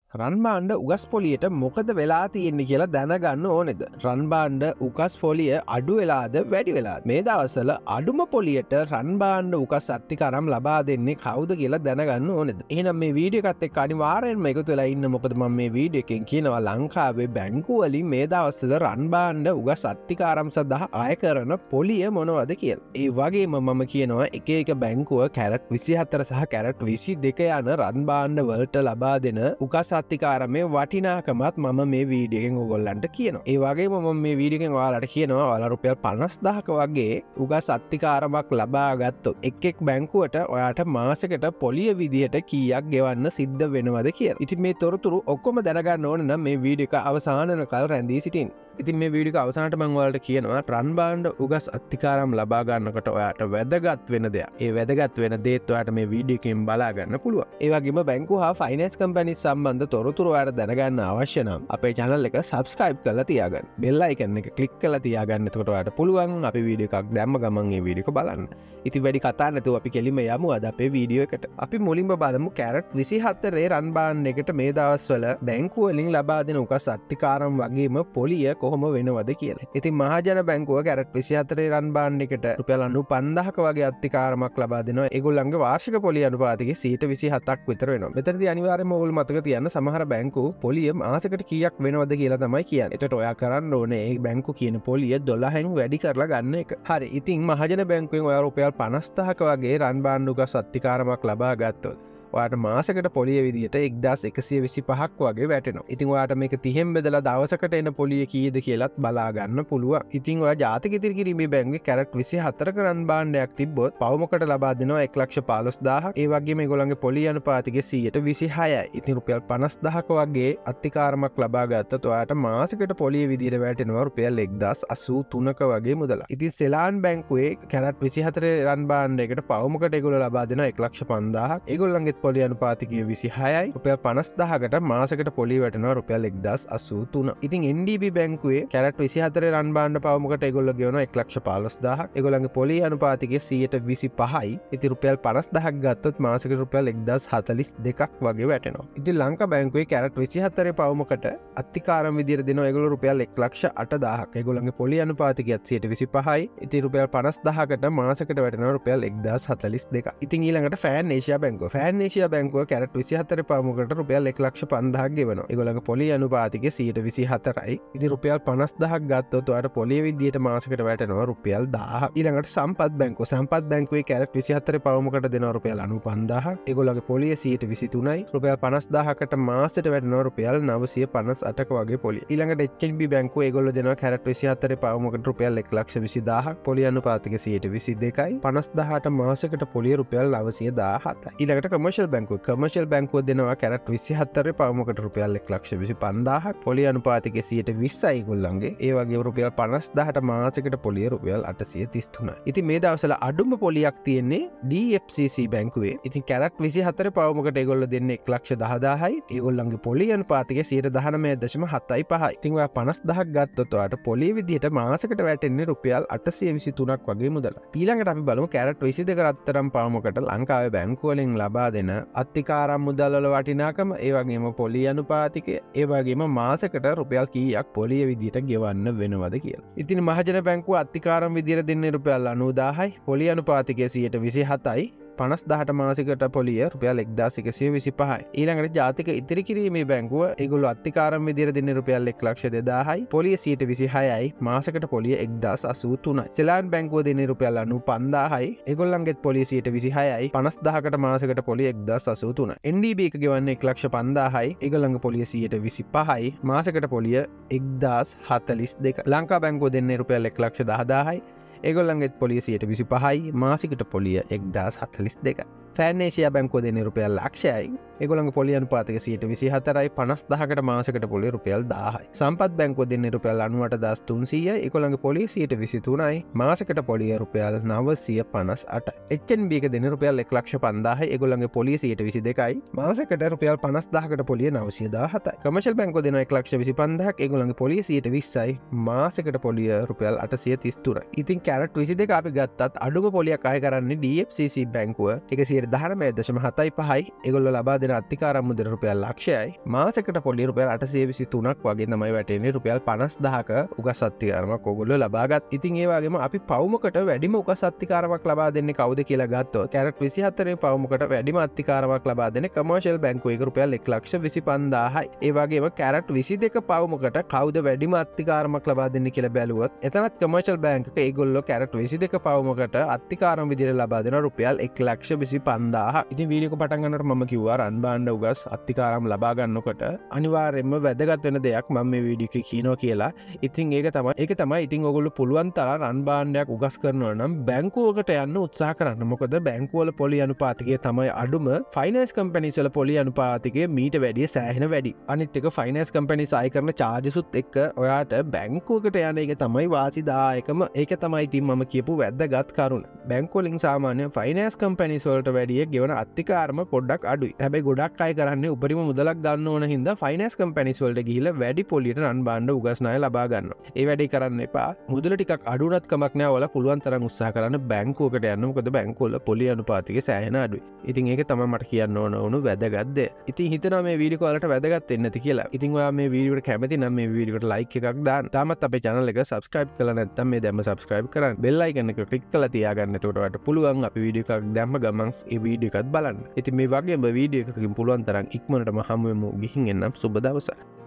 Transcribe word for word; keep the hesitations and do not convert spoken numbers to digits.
රන් බාණ්ඩ උගස් පොලියට මොකද වෙලා තියෙන්නේ කියලා දැනගන්න ඕනෙද? රන් බාණ්ඩ උගස් පොලිය අඩු වෙලාද වැඩි වෙලාද? මේ දවස්වල අඩුම පොලියට රන් බාණ්ඩ උගස් අත්තිකාරම් ලබා දෙන්නේ කවුද කියලා දැනගන්න ඕනෙද? එහෙනම් මේ වීඩියෝ එකත් එක්ක අනිවාර්යෙන්ම එකතු වෙලා ඉන්න. මොකද මම මේ වීඩියෝ එකෙන් කියනවා ලංකාවේ බැංකු වලින් මේ දවස්වල රන් බාණ්ඩ උගස් අත්තිකාරම් සඳහා අය කරන පොලිය මොනවද කියලා. ඒ වගේම මම කියනවා එක එක බැංකුව කැරට් විසිහතර සහ කැරට් විසිදෙක යන රන් බාණ්ඩ වලට ලබා දෙන උගස් අත්තිකාරමේ වටිනාකමත් මම මේ වීඩියෝෙන් ඔයගොල්ලන්ට කියනවා. ඒ වගේම මම මේ වීඩියෝෙන් ඔයාලට කියනවා ඔයාලා රුපියල් පනස් දහසක වගේ උගස් අත්තිකාරමක් ලබා ගත්තොත් එක් එක් බැංකුවට ඔයාට මාසෙකට පොලිය විදියට කීයක් ගෙවන්න සිද්ධ වෙනවද කියලා. ඉතින් මේ තොරතුරු ඔක්කොම දැනගන්න ඕන නම් මේ වීඩියෝ එක අවසාන වෙනකල් රැඳී සිටින්න. ඉතින් මේ වීඩියෝ එක අවසානට මම ඔයාලට කියනවා රන් බාණ්ඩ උගස් අත්තිකාරම් ලබා ගන්නකොට ඔයාට වැදගත් වෙන දෙයක්. ඒ වැදගත් වෙන දේත් ඔයාට මේ වීඩියෝ එකෙන් බලා ගන්න පුළුවන්. ඒ වගේම බැංකුව හා ෆයිනෑන්ස් කම්පැනි සම්බන්ධ තොරතුරු ඔයාලට දැනගන්න අවශ්‍ය නම් අපේ channel එක subscribe කරලා තියාගන්න. bell icon එක click කරලා තියාගන්න. එතකොට ඔයාලට පුළුවන් අපි වීඩියෝ එකක් දැම්ම ගමන් මේ වීඩියෝ එක බලන්න. ඉතින් වැඩි කතා නැතුව අපි කෙලින්ම යමු අද අපේ වීඩියෝ එකට. අපි මුලින්ම බලමු කැරට් විසිහතරේ රන් බාණ්ඩ එකට මේ දවස්වල බැංකුව වලින් ලබා දෙන උගස් අත්තිකාරම් වගේම පොලිය කොහොම වෙනවද කියලා. ඉතින් මහජන බැංකුව කැරට් විසිහතරේ රන් බාණ්ඩ එකට රුපියල් අනූ පන්දාහක වගේ අත්තිකාරමක් ලබා දෙනවා. ඒගොල්ලන්ගේ වාර්ෂික පොලිය අනුපාතයේ සියයට විසිහතක් විතර වෙනවා. මෙතනදී අනිවාර්යයෙන්ම ඕගොල්ලෝ මතක තියන්න සමහර බැංකු පොලිය මාසෙකට කීයක් වෙනවද කියලා තමයි කියන්නේ. එතකොට ඔයා කරන්න ඕනේ මේ බැංකු කියන පොලිය දොළහෙන් වැඩි කරලා ගන්න එක. හරි. ඉතින් මහජන බැංකුවෙන් ඔයා රුපියල් පනස් දහසක වගේ රන් බාණ්ඩ උගස් අත්තිකාරමක් ලබා ගත්තොත් ඔයාට මාසකට පොලිය විදියට එක්දාස් එකසිය විසිපහක් වගේ වැටෙනවා. ඉතින් ඔයාට මේක තිහෙන් බෙදලා දවසකට එන පොලිය කීයද කියලාත් බලා ගන්න පුළුවන්. ඉතින් ඔයා ජාතික ඉතිරි කිරීමේ බැංකුවේ කැරට් විසිහතරක රන් බාණ්ඩයක් තිබ්බොත් පවුමකට ලබා දෙනවා එක ලක්ෂ පහළොස් දහසක්. ඒ වගේම මේගොල්ලන්ගේ පොලිය අනුපාතිකය සියයට විසිහයයි. ඉතින් රුපියල් පනස් දහසක වගේ අත්තිකාරමක් ලබා ගත්තොත් ඔයාට මාසකට පොලිය විදියට වැටෙනවා රුපියල් එක්දාස් අසූ තුනක වගේ මුදලක්. ඉතින් සෙලාන් බැංකුවේ කැරට් විසිහතරේ රන් බාණ්ඩයකට පවුමකට ඒගොල්ලෝ ලබා දෙනවා එක ලක්ෂ පන්දාහක්. ඒගොල්ලන්ගේ පොලිය අනුපාතිකය විසිහයයි. රුපියල් පනස් දහසකට මාසකට පොලිය වැටෙනවා රුපියල් එක්දාස් අසූ තුන. ඉතින් එන් ඩී බී බැංකුවේ කැරට් විසිහතරේ රන් බාණ්ඩ පවුමකට ඒගොල්ලෝ ගෙවනවා එක ලක්ෂ පහළොස් දහසක්. ඒගොල්ලන්ගේ පොලිය අනුපාතිකය සියයට විසිපහයි. ඉතින් රුපියල් පනස් දහසක් ගත්තොත් මාසෙකට රුපියල් එක්දාස් හතළිස් දෙකක් වගේ වැටෙනවා. ඉතින් ලංකා බැංකුවේ කැරට් විසිහතරේ පවුමකට අත්තිකාරම් විදියට දෙනවා ඒගොල්ලෝ රුපියල් එක ලක්ෂ අට දහසක්. ඒගොල්ලන්ගේ පොලිය අනුපාතිකයත් සියයට විසිපහයි. ඉතින් රුපියල් පනස් දහසකට මාසෙකට වැටෙනවා රුපියල් එක්දාස් හතළිස් දෙකක්. ඉතින් ඊළඟට ෆෑන් ඒෂියා බැංකුව. ෆෑන් ඒෂියා බැංකුව කැරට් විසිහතරේ පවුමකට රුපියල් එක ලක්ෂ පන්දාහක් ගෙවනවා. ඒගොල්ලන්ගේ පොලිය අනුපාතිකය සියයට විසිහතරයි. ඉතින් රුපියල් පනස් දහසක් ගත්තොත් ඔයාට පොලිය විදියට මාසෙකට වැටෙනවා රුපියල් දහසක්. ඊළඟට සම්පත් බැංකුව. සම්පත් බැංකුවේ කැරට් විසිහතරේ පවුමකට දෙනවා රුපියල් අනූ පන්දාහක්. ඒගොල්ලන්ගේ පොලිය සියයට විසිතුනයි. රුපියල් පනස් දහසකට මාසෙට වැටෙනවා රුපියල් නවසිය පනස් අටක වගේ පොලිය. ඊළඟට එච් එන් බී බැංකුව ඒගොල්ලෝ දෙනවා කැරට් විසිහතරේ පවුමකට රුපියල් එක ලක්ෂ විසිදාහක්. පොලිය අනුපාතිකය සියයට විසිදෙකයි. පනස් දහසට මාසෙකට පොලිය රුපියල් නවසිය දාහතයි. ඊළඟට කමර්ෂල් බැංකුව. කමර්ෂල් බැංකුව දෙනවා කැරට් විසිහතරේ පවුමකට රුපියල් එක ලක්ෂ විසිපන්දාහක්. පොලිය අනුපාතිකය සියයට විස්සයි ඒගොල්ලන්ගේ. ඒ වගේම රුපියල් පනස් දහසට මාසෙකට පොලිය රුපියල් අටසිය තිස් තුනයි. ඉතින් මේ දවස්වල අඩුම පොලියක් තියෙන්නේ ඩී එෆ් සී සී බැංකුවේ. ඉතින් කැරට් විසිහතරේ පවුමකට ඒගොල්ලෝ දෙන්නේ එක ලක්ෂ දහදාහයි. ඒගොල්ලන්ගේ පොලිය අනුපාතිකය සියයට දහනවය දශම හතයි පහයි. ඉතින් ඔයා පනස් දහසක් ගත්තොත් ඔයාට පොලිය විදියට මාසෙකට වැටෙන්නේ රුපියල් අටසිය විසිතුනක් වගේ මුදලක්. ඊළඟට අපි බලමු කැරට් විසිදෙක රත්තරන් පවුමකට ලංකාවේ බැංකු වලින් ලබා දෙන අත්තිකාරම් මුදල් වල වටිනාකම, ඒ වගේම පොලිය අනුපාතිකය, ඒ වගේම මාසෙකට රුපියල් කීයක් පොලිය විදියට ගෙවන්න වෙනවද කියලා. ඉතින් මහජන බැංකුව අත්තිකාරම් විදියට දෙන්නේ රුපියල් අනූ දාහයි. පොලිය අනුපාතිකය සියයට විසිහතයි. පනස් දහට මාසිකට පොලිය රුපියල් එක්දාස් එකසිය විසිපහයි. ඊළඟට ජාතික ඉතිරි කිරීමේ බැංකුව ඒගොල්ලෝ අත්තිකාරම් විදියට දෙන්නේ රුපියල් එක ලක්ෂ දෙදාහයි. පොලිය සියයට විසිහයයි. මාසකට පොලිය එක්දාස් අසූ තුනයි. සෙලාන් බැංකුව දෙන්නේ රුපියල් අනූ පන්දාහයි. ඒගොල්ලන්ගේත් පොලිය සියයට විසිහයයි. පනස් දහකට මාසකට පොලිය එක්දාස් අසූ තුනයි. එන් ඩී බී එක ගෙවන්නේ එක ලක්ෂ පන්දාහයි. ඒගොල්ලන්ගේ පොලිය සියයට විසිපහයි. මාසකට පොලිය එක්දාස් හතළිස් දෙකයි. ලංකා බැංකුව දෙන්නේ රුපියල් එක ලක්ෂ දහදාහයි. ඒගොල්ලන්ගේත් පොලිය සියයට විසිපහයි. මාසිකට පොලිය එක්දාස් හතළිස් දෙකයි. ෆෑන් ඒෂියා බැංකුව දෙන්නේ රුපියල් ලක්ෂයයි. ඒගොල්ලන්ගේ පොලිය අනුපාතිකය සියයට විසිහතරයි. පනස් දහකට මාසකට පොලිය රුපියල් දාහයි. සම්පත් බැංකුව දෙන්නේ රුපියල් අනූඅට දහස් තුන්සීයයි. ඒගොල්ලන්ගේ පොලිය සියයට විසිතුනයි. මාසකට පොලිය රුපියල් නවසිය පනස් අටයි. එච් එන් බී එක දෙන්නේ රුපියල් එක ලක්ෂ පන්දාහයි. ඒගොල්ලන්ගේ පොලිය සියයට විසිදෙකයි. මාසකට රුපියල් පනස් දහකට පොලිය නවසිය දාහතයි. කමර්ෂල් බැංකුව දෙනවා එක ලක්ෂ විසිපන්දාහක්. ඒගොල්ලන්ගේ පොලිය සියයට විස්සයි. මාසකට පොලිය රුපියල් අටසිය තිස් තුනයි. ඉතින් කැරට් විසිදෙක අපි ගත්තත් අඩුම පොලියක් අය කරන්නේ ඩී එෆ් සී සී බැංකුව එකසිය දහනමය දශම හතයි පහයි ඒගොල්ලෝ ලබා දෙන අත්තිකාරම් මුදල රුපියල් ලක්ෂයයි මාසකට පොඩි රුපියල් අටසිය විසි තුනක් වගේ තමයි වැටෙන්නේ රුපියල් පනස් දහක උගස් අත්තිකාරමක් ඔයගොල්ලෝ ලබාගත්. ඉතින් ඒ වගේම අපි පවුමකට වැඩිම උගස් අත්තිකාරමක් ලබා දෙන්නේ කවුද කියලා ගත්තොත් කැරට් විසිහතරේ පවුමකට වැඩිම අත්තිකාරමක් ලබා දෙන්නේ කමර්ෂල් බැංකුවක රුපියල් එක ලක්ෂ විසි පන්දාහයි. ඒ වගේම කැරට් විසි දෙක පවුමකට කවුද වැඩිම අත්තිකාරමක් ලබා දෙන්නේ කියලා බැලුවොත් එතනත් කමර්ෂල් බැංකුවක ඒගොල්ලෝ කැරට් විසි දෙක පවුමකට අත්තිකාරම විදිහට ලබා දෙන රුපියල් එක ලක්ෂ විසි පන්දාහ. ඉතින් වීඩියෝ එක පටන් ගන්නකොට මම කිව්වා රන් බාණ්ඩ උගස් අත්තිකාරම් ලබා ගන්නකොට අනිවාර්යයෙන්ම වැදගත් වෙන දෙයක් මම මේ වීඩියෝ එකේ කියනවා කියලා. ඉතින් ඒක තමයි ඒක තමයි ඉතින් ඔයගොල්ලෝ පුළුවන් තරම් රන් බාණ්ඩයක් උගස් කරනවා නම් බැංකුවකට යන්න උත්සාහ කරන්න. මොකද බැංකුවල පොලි අනුපාතිකය තමයි අඩුම. ෆයිනෑන්ස් කම්පැනිස් වල පොලි අනුපාතිකය මීට වැඩිය සෑහෙන වැඩි. අනිත් එක ෆයිනෑන්ස් කම්පැනිස් අය කරන චාර්ජසුත් එක්ක ඔයාට බැංකුවකට යන එක තමයි වාසිදායකම. ඒක තමයි ඉතින් මම කියපු වැදගත් කරුණ. බැංකුවලින් සාමාන්‍ය ෆයිනෑන්ස් කම්පැනිස් වලට වැඩිය ගෙවන අත්තිකාරම පොඩ්ඩක් අඩුයි. හැබැයි ගොඩක් අය කරන්නේ උපරිම මුදලක් ගන්න ඕන හින්දා ෆයිනෑන්ස් කම්පැනිස් වලට ගිහිල්ලා වැඩි පොලියට රන් බාණ්ඩ උගස් ණය ලබා ගන්නවා. ඒ වැඩේ කරන්න එපා. මුදල ටිකක් අඩු වුණත් කමක් නෑ. ඔයාලා පුළුවන් තරම් උත්සාහ කරන්න බැංකුවකට යන්න. මොකද බැංකුවල පොලි අනුපාතිකය සෑහෙන අඩුයි. ඉතින් ඒක තමයි මට කියන්න ඕන වුණු වැදගත් දේ. ඉතින් හිතනවා මේ වීඩියෝ එක ඔයාලට වැදගත් වෙන්නේ නැති කියලා. ඉතින් ඔයා මේ වීඩියෝ එකට කැමති නම් මේ වීඩියෝ එකට ලයික් එකක් දාන්න. තාමත් අපේ channel එක subscribe කරලා නැත්නම් මේ දැම්ම subscribe කරන්න. bell icon එක click කරලා තියාගන්න. එතකොට ඔයාලට පුළුවන් අපි වීඩියෝ එකක් දැම්ම ගමන් ඒ වීඩියෝ එකත් බලන්න. ඉතින් මේ වගේම වීඩියෝ එකකින් පුළුවන් තරම් ඉක්මනටම හමු වෙමු. ගිහින් එන්නම් සුබ දවසක්.